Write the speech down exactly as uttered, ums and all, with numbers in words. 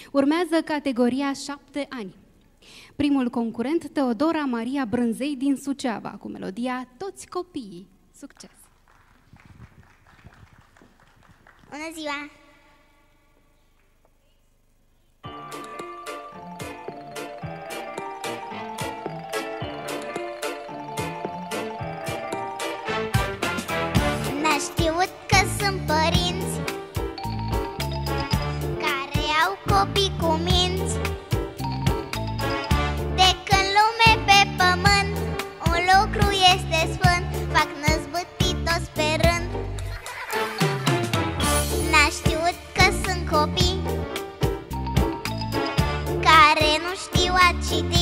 Urmează categoria șapte ani. Primul concurent, Teodora Maria Brânzei din Suceava, cu melodia Toți copiii. Succes! Bună ziua! N-a știut că sunt părinți care au copii cu minți. De când lume pe pământ un lucru este sfânt, fac năzbâtii toți pe rând. N-a știut că sunt copii care nu știu a citi.